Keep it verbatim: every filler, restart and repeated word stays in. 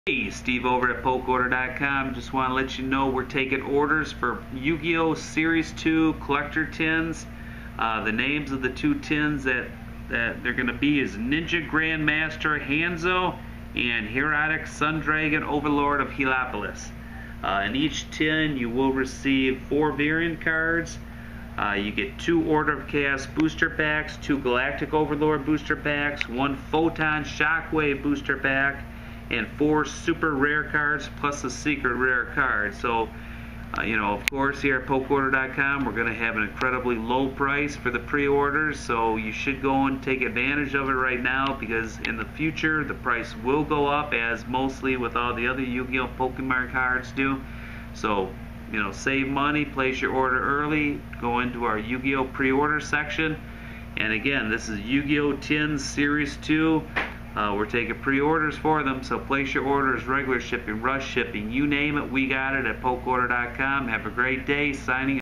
Hey, Steve over at Poke Order dot com. Just want to let you know we're taking orders for Yu-Gi-Oh! Series two collector tins. Uh, the names of the two tins that, that they're going to be is Ninja Grandmaster Hanzo and Heroic Sun Dragon Overlord of Heliopolis. Uh, in each tin you will receive four variant cards. Uh, you get two Order of Chaos booster packs, two Galactic Overlord booster packs, one Photon Shockwave booster pack, and four super rare cards plus a secret rare card. So, uh, you know, of course, here at Poke Order dot com, we're going to have an incredibly low price for the pre-orders. So you should go and take advantage of it right now, because in the future the price will go up, as mostly with all the other Yu-Gi-Oh! Pokemon cards do. So, you know, save money, place your order early, go into our Yu-Gi-Oh! pre-order section. And again, this is Yu-Gi-Oh! Tins Series two. Uh, we're taking pre-orders for them, so place your orders, regular shipping, rush shipping, you name it, we got it at Poke Order dot com. Have a great day. Signing